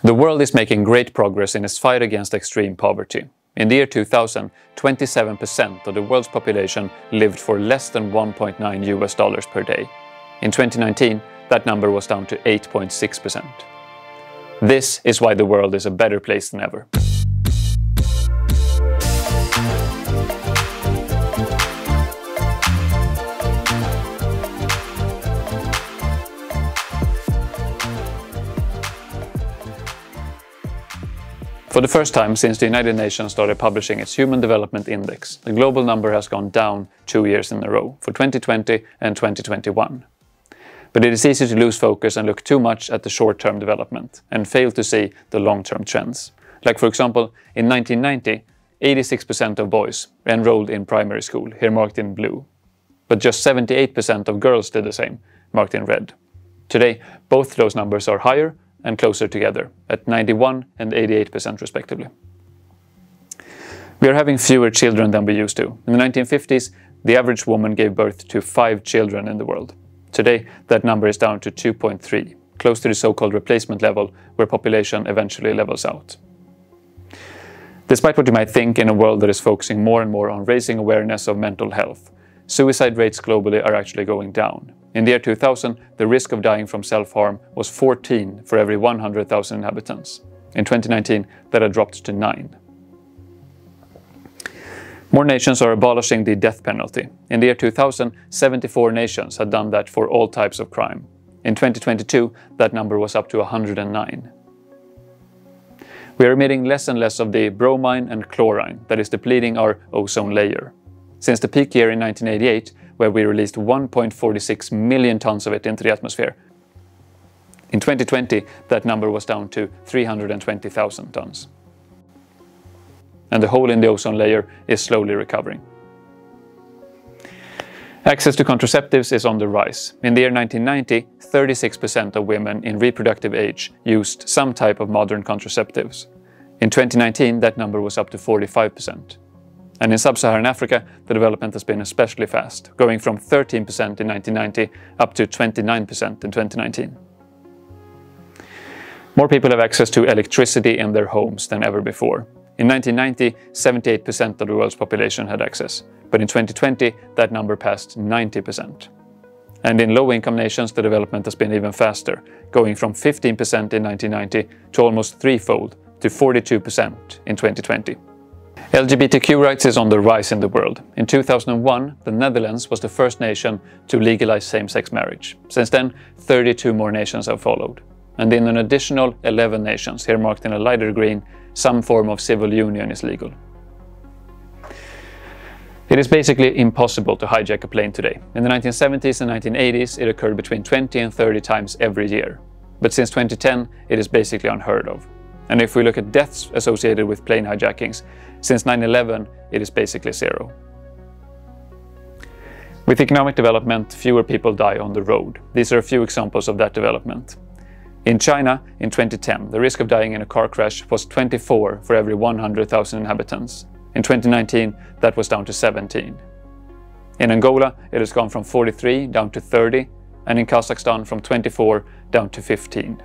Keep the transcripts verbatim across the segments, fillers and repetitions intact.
The world is making great progress in its fight against extreme poverty. In the year two thousand, twenty-seven percent of the world's population lived for less than one point nine U S dollars per day. In twenty nineteen, that number was down to eight point six percent. This is why the world is a better place than ever. For the first time since the United Nations started publishing its Human Development Index, the global number has gone down two years in a row, for twenty twenty and twenty twenty-one. But it is easy to lose focus and look too much at the short-term development, and fail to see the long-term trends. Like, for example, in nineteen ninety, eighty-six percent of boys enrolled in primary school, here marked in blue. But just seventy-eight percent of girls did the same, marked in red. Today, both those numbers are higher and closer together, at ninety-one and eighty-eight percent respectively. We are having fewer children than we used to. In the nineteen fifties, the average woman gave birth to five children in the world. Today, that number is down to two point three, close to the so-called replacement level, where population eventually levels out. Despite what you might think in a world that is focusing more and more on raising awareness of mental health, suicide rates globally are actually going down. In the year two thousand, the risk of dying from self-harm was fourteen for every one hundred thousand inhabitants. In twenty nineteen, that had dropped to nine. More nations are abolishing the death penalty. In the year two thousand, seventy-four nations had done that for all types of crime. In twenty twenty-two, that number was up to one hundred nine. We are emitting less and less of the bromine and chlorine that is depleting our ozone layer. Since the peak year in nineteen eighty-eight, where we released one point four six million tons of it into the atmosphere. In twenty twenty, that number was down to three hundred twenty thousand tons. And the hole in the ozone layer is slowly recovering. Access to contraceptives is on the rise. In the year nineteen ninety, thirty-six percent of women in reproductive age used some type of modern contraceptives. In twenty nineteen, that number was up to forty-five percent. And in sub-Saharan Africa, the development has been especially fast, going from thirteen percent in nineteen ninety up to twenty-nine percent in twenty nineteen. More people have access to electricity in their homes than ever before. In nineteen ninety, seventy-eight percent of the world's population had access, but in twenty twenty, that number passed ninety percent. And in low-income nations, the development has been even faster, going from fifteen percent in nineteen ninety to almost threefold, to forty-two percent in twenty twenty. L G B T Q rights is on the rise in the world. In two thousand one, the Netherlands was the first nation to legalize same-sex marriage. Since then, thirty-two more nations have followed. And in an additional eleven nations, here marked in a lighter green, some form of civil union is legal. It is basically impossible to hijack a plane today. In the nineteen seventies and nineteen eighties, it occurred between twenty and thirty times every year. But since twenty ten, it is basically unheard of. And if we look at deaths associated with plane hijackings, since nine eleven, it is basically zero. With economic development, fewer people die on the road. These are a few examples of that development. In China, in twenty ten, the risk of dying in a car crash was twenty-four for every one hundred thousand inhabitants. In twenty nineteen, that was down to seventeen. In Angola, it has gone from forty-three down to thirty, and in Kazakhstan from twenty-four down to fifteen.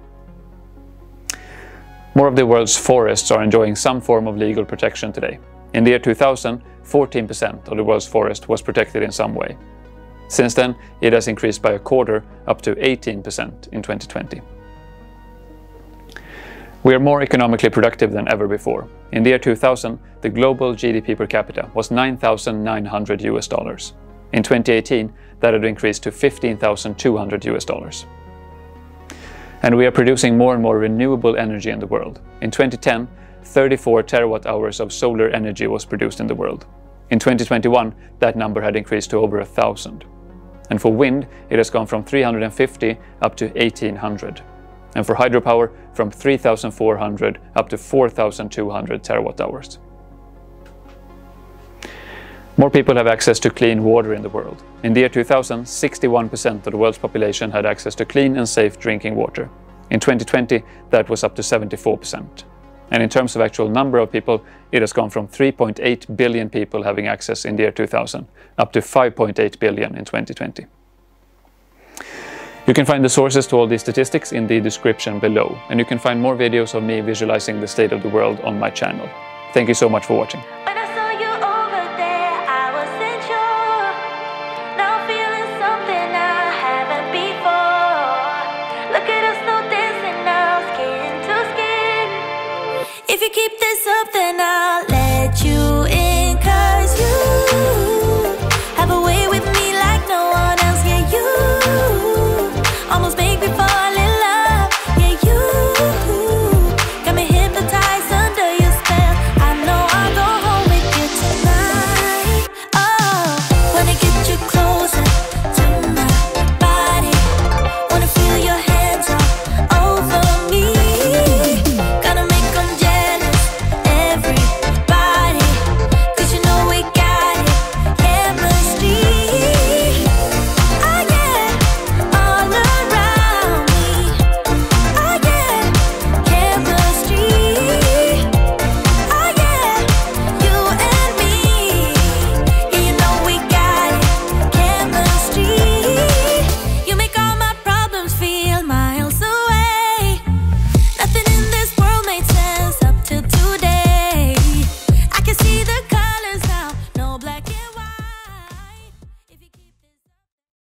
More of the world's forests are enjoying some form of legal protection today. In the year two thousand, fourteen percent of the world's forest was protected in some way. Since then, it has increased by a quarter, up to eighteen percent in twenty twenty. We are more economically productive than ever before. In the year two thousand, the global G D P per capita was nine thousand nine hundred U S dollars. In twenty eighteen, that had increased to fifteen thousand two hundred U S dollars. And we are producing more and more renewable energy in the world. In twenty ten, thirty-four terawatt hours of solar energy was produced in the world. In twenty twenty-one, that number had increased to over a thousand. And for wind, it has gone from three hundred fifty up to eighteen hundred. And for hydropower, from three thousand four hundred up to four thousand two hundred terawatt hours. More people have access to clean water in the world. In the year two thousand, sixty-one percent of the world's population had access to clean and safe drinking water. In twenty twenty, that was up to seventy-four percent. And in terms of actual number of people, it has gone from three point eight billion people having access in the year two thousand, up to five point eight billion in twenty twenty. You can find the sources to all these statistics in the description below, and you can find more videos of me visualizing the state of the world on my channel. Thank you so much for watching. When I saw you over there, I wasn't sure. Now I'm feeling something I haven't before. Look at us, no dancing now, skin to skin. If you keep this up, then I'll